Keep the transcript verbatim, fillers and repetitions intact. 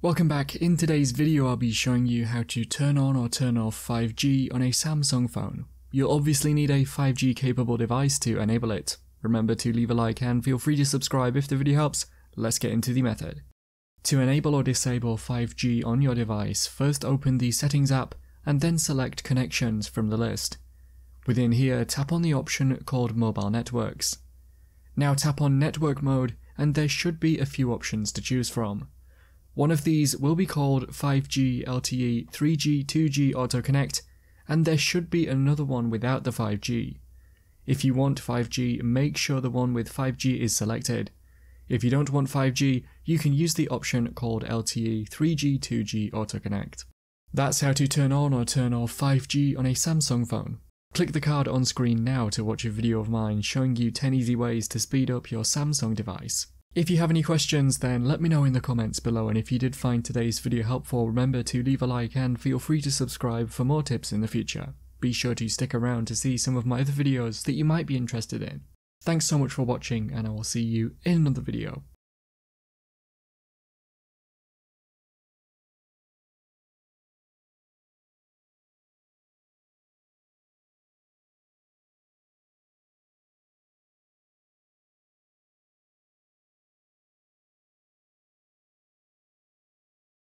Welcome back. In today's video I'll be showing you how to turn on or turn off five G on a Samsung phone. You'll obviously need a five G capable device to enable it. Remember to leave a like and feel free to subscribe if the video helps. Let's get into the method. To enable or disable five G on your device, first open the Settings app and then select Connections from the list. Within here, tap on the option called Mobile Networks. Now tap on Network Mode and there should be a few options to choose from. One of these will be called five G, L T E, three G, two G Auto Connect, and there should be another one without the five G. If you want five G, make sure the one with five G is selected. If you don't want five G, you can use the option called L T E, three G, two G Auto Connect. That's how to turn on or turn off five G on a Samsung phone. Click the card on screen now to watch a video of mine showing you ten easy ways to speed up your Samsung device. If you have any questions, then let me know in the comments below, and if you did find today's video helpful, remember to leave a like and feel free to subscribe for more tips in the future. Be sure to stick around to see some of my other videos that you might be interested in. Thanks so much for watching, and I will see you in another video.